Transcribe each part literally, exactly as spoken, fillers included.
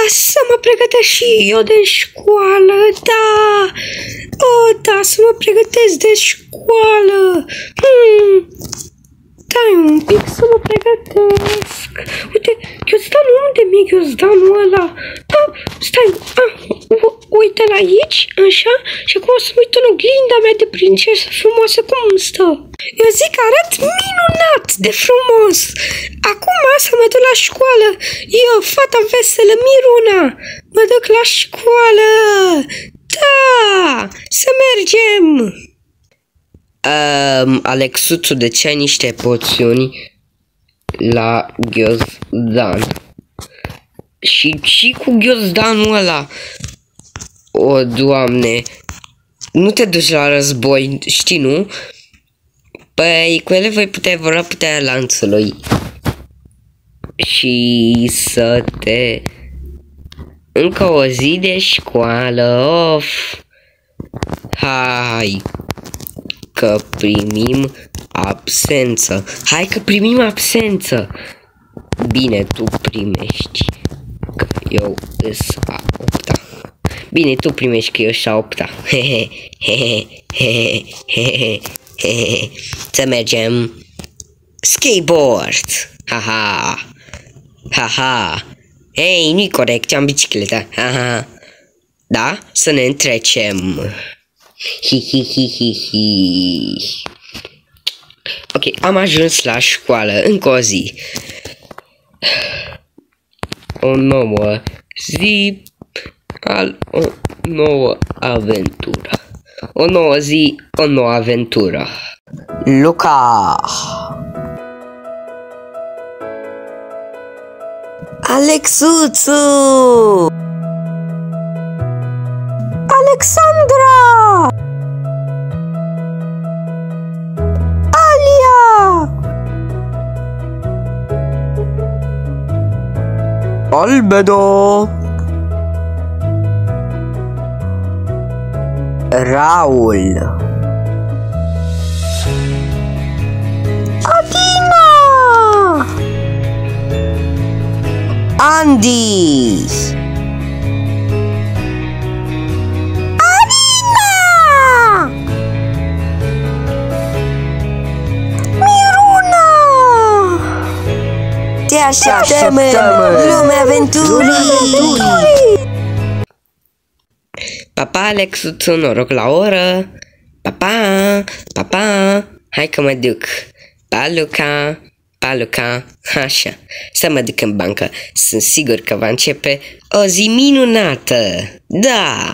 să mă pregătesc și eu de școală, da! Oh, da, să mă pregătesc de școală! Hmm. Stai un pic să mă pregătesc. Uite, ghiozdanul, unde mi-e ghiozdanul ăla? Ah, stai, ah, uite la aici, așa, și acum o să mă uit în oglinda mea de princesă frumoasă, cum stă? Eu zic că arăt minunat de frumos. Acum să mă duc la școală. Eu, fata veselă, Miruna, mă duc la școală. Da, să mergem. Um, Alexuțu, de ce ai niște poțiuni la ghiozdan? Și, și cu ghiozdanul ăla? O, Doamne, nu te duci la război, știi, nu? Păi, cu ele voi putea vorba puterea lanțului. Și să te... Încă o zi de școală, of! Hai! Că primim absență. Hai că primim absență. Bine, tu primești. Că eu îs a opta. Bine, tu primești că eu și a opta. Să mergem. Skateboard. Haha. Haha. Hei, nu-i corect, am bicicletă. Haha. Da? Să ne întrecem. Hi, hi, hi, hi, hi. Ok, am ajuns la școală, încă o zi. O nouă zi, al, o nouă aventură. O nouă zi, o nouă aventură. Luca. Alexuțu. Alexandra! Alia! Albedo! Raul! Adina! Andy! Te așteptăm în lumea aventurii! Papa, Alexuțu, noroc la oră! Papa, papa, hai că mă duc! Pa, Luca, pa, Luca, așa, să mă duc în bancă. Sunt sigur că va începe o zi minunată! Da!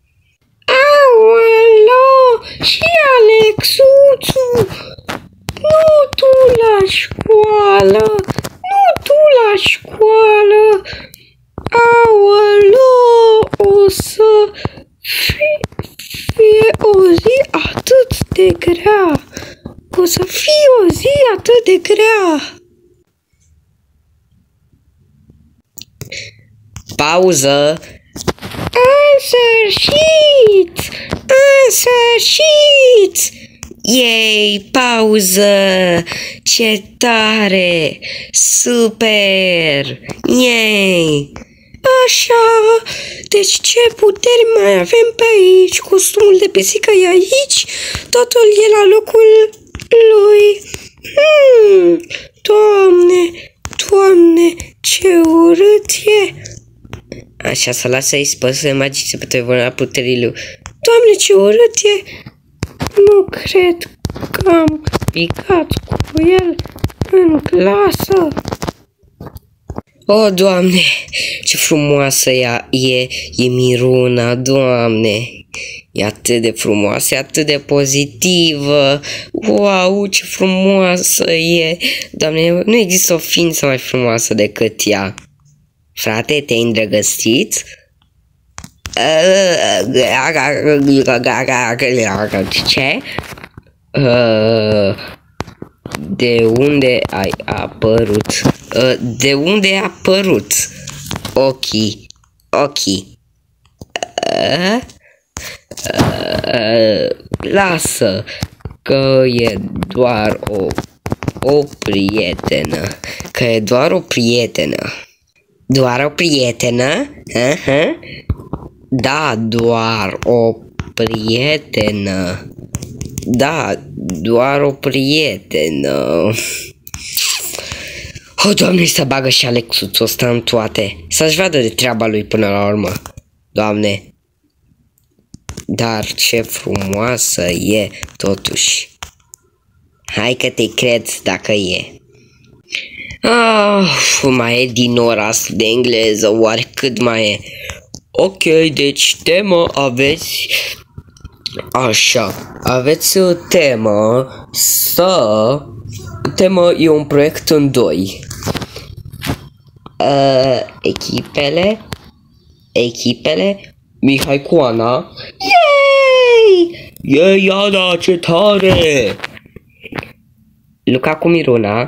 Aoleo, și Alexuțu! Nu tu la școală! Nu tu la școală! Aoleo, o să fie, fie o zi atât de grea! O să fie o zi atât de grea! Pauză! În sfârșit! În sfârșit! Yay, pauză! Ce tare! Super! Yay! Așa, deci ce puteri mai avem pe aici? Costumul de pisică e aici, totul e la locul lui. Hmm, Doamne, Doamne, ce urât e! Așa, să lasă-i spăsă magice pe telefonul puterii lui. Doamne, ce urât e! Nu cred că am picat cu el în clasă. O, Doamne, ce frumoasă ea e, e Miruna, Doamne. E atât de frumoasă, e atât de pozitivă. Wow, ce frumoasă e. Doamne, nu există o ființă mai frumoasă decât ea. Frate, te-ai îndrăgostit? Ce? De unde ai apărut? De unde ai apărut? Ochii, ochii. Lasă, că e doar o, o prietenă. Că e doar o prietenă. Doar o prietenă? Aha. Da, doar o prietenă. Da, doar o prietenă. O, Doamne, să bagă și Alexuțul ăsta în toate. Să-și vadă de treaba lui până la urmă. Doamne. Dar ce frumoasă e, totuși. Hai că te cred dacă e. Ah, mai e din ora asta de engleză, oare cât mai e? Ok, deci temă aveți... Așa, aveți o temă să... Temă e un proiect în doi. Uh, echipele... Echipele... Mihai cu Ana. Yay! Yay, Ana, ce tare! Luca cu Miruna.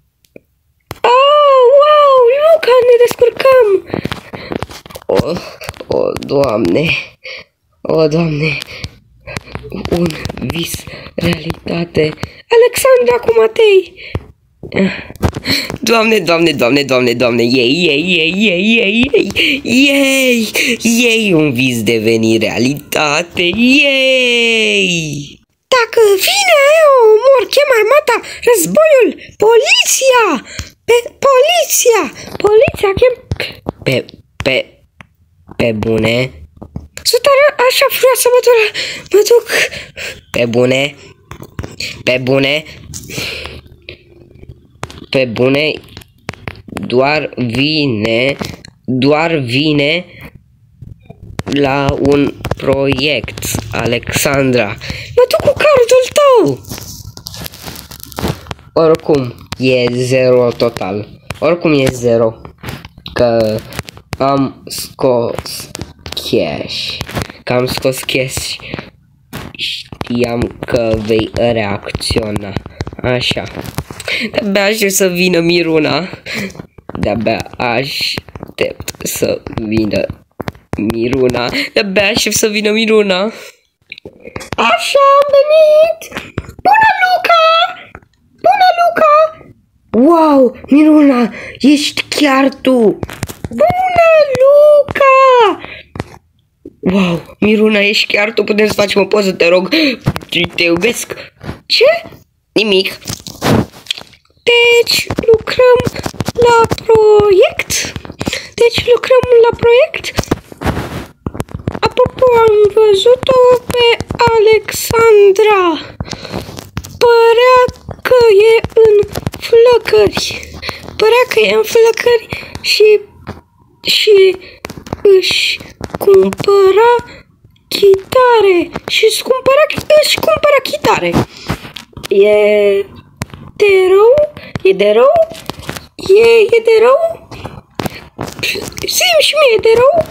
Oh, wow, Luca, ne descurcăm! Oh, oh, Doamne! Oh, Doamne! Un vis, realitate. Alexandra cu Matei. Doamne, Doamne, Doamne, Doamne, Doamne, ei, ei, ei, ei, ei, ei, ei, ei, un vis deveni realitate, ei! Dacă vine aia omor, chem armata, războiul, poliția, pe poliția, poliția, chem... Pe, pe, pe bune... Sunt așa furioasă, mă duc, mă duc. Pe bune, pe bune, pe bune, doar vine, doar vine la un proiect, Alexandra. Mă duc cu cardul tău. Oricum, e zero total. Oricum e zero. Că am scos cash. Că am scos cash. Știam că vei reacționa. Așa. De-abia aștept să vină Miruna. De-abia aștept să vină Miruna. De-abia aștept să vină Miruna. Așa, am venit! Bună, Luca! Bună, Luca! Wow, Miruna, ești chiar tu! Bună, Luca! Wow, Miruna, ești chiar tu, putem să facem o poză, te rog. Te iubesc. Ce? Nimic. Deci, lucrăm la proiect? Deci, lucrăm la proiect? Apropo, am văzut-o pe Alexandra. Părea că e în flăcări. Părea că e în flăcări și... și... își cumpăra chitare. Și își cumpăra... își cumpăra chitare. E... de rău? E de rău? E, e de rău? Zi-mi și mie, e de rău?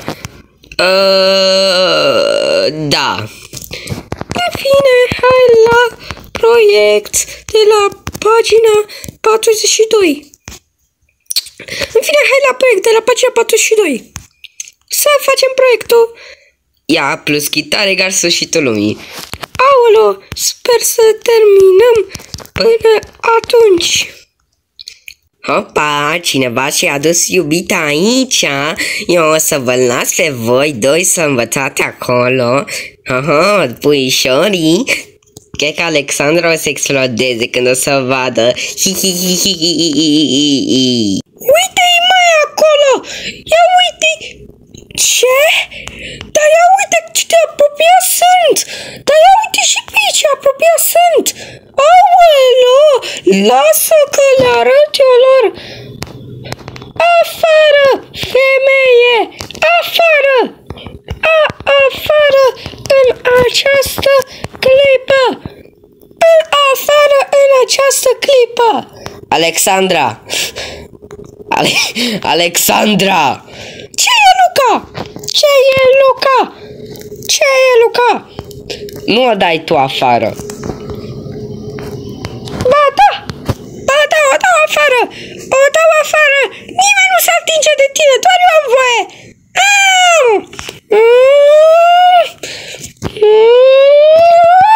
Uh, da. În fine, hai la proiect de la pagina patruzeci și doi. În fine, hai la proiect de la pagina patruzeci și doi. Să facem proiectul. Ia plus chitară egal sfârșitul lumii. Aolo, sper să terminăm până atunci. Hopa, cineva și-a adus iubita aici. Eu o să vă las pe voi doi să învățați acolo. Aha, puișorii. Cred că Alexandra o să explodeze când o să vadă. Uite-i mai acolo! Ia uite! Ce? Dar ia uite ce de apropiat sunt! Dar ia uite și pe aici apropiat sunt! Aoleo! Lasă că le arăt eu lor! Afară, femeie! Afară! A, afară în această clipă! Afară în această clipă! Alexandra! Ale Alexandra! Ce e, Luca? Ce e, Luca? Ce e, Luca? Nu o dai tu afară. Ba da! Ba da, o dau afară! O dau afară! Nimeni nu se atinge de tine, doar eu am voie!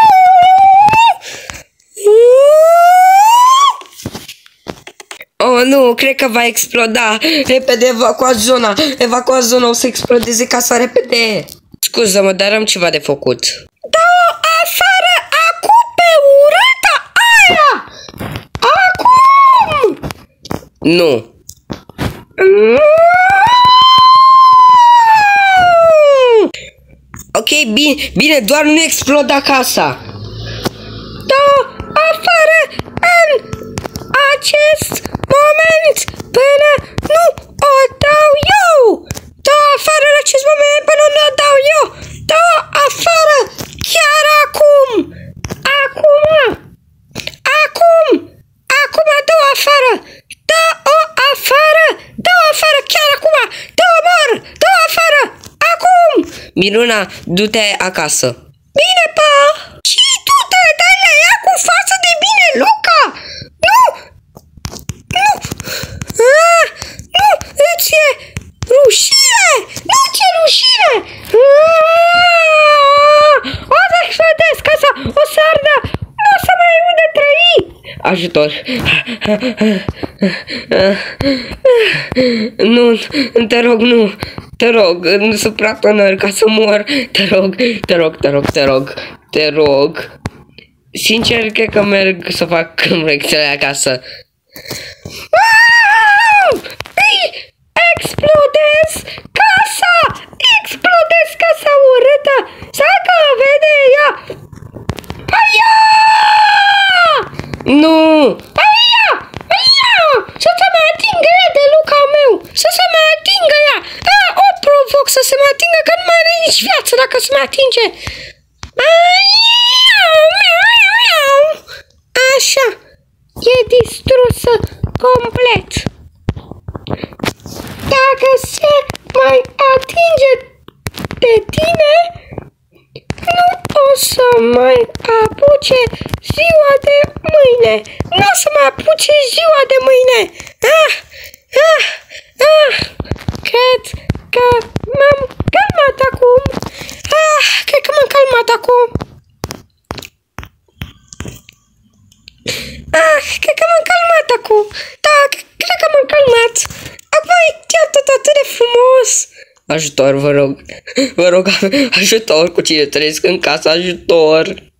Oh, Nu, cred că va exploda. Repede, evacuați zona. Evacuați zona, o să explodeze casa repede. Scuză-mă, dar am ceva de făcut. Da, afară, acum pe urâta aia! Acum! Nu. Ok, bine, bine, doar nu exploda casa. Da, afară în acest moment până nu o dau eu. Da, afară în acest moment până nu o dau eu. Da, afară, chiar acum. Acum. Acum. Acum dă-o afară. Dă-o afară. Dă-o afară, chiar acum. Dă-o mor. Dă-o afară. Acum. Miruna, du-te acasă. Bine, pa. Și tu te dai la ea cu față de bine, Luca. Nu. Nu. Ah, nu. Îți e rușine. Nu ți-e rușine. Ah, o să explodez casa. O să ardă. Nu o să mai ai unde trăi. Ajutor. Nu, te rog, nu. Te rog, nu supra-tonări ca să mor. Te rog, te rog, te rog, te rog. Te rog. Sincer, cred că merg să fac recțele acasă. Explodez casa! Explodez casa urâtă! Să-că vede ea! Aia! Nu! Aia! Aia! Să se mai atingă ea de Luca meu! Să se mai atingă ea! A, o provoc să se mai atingă, că nu mai are nici viață dacă se mai atinge! Aia! Așa! E distrusă complet! Dacă se mai atinge de tine, nu o să mai apuce ziua de mâine. Nu o să mai apuce ziua de mâine. Ah, ah, ah. Cred că m-am calmat acum. Ah, cred că m-am calmat acum. Ah, cred că m-am calmat acum. Da, cred că m-am calmat. Acum e tot atât de frumos. Ajutor, vă rog. Vă rog, ajutor cu cine trăiesc în casă, ajutor.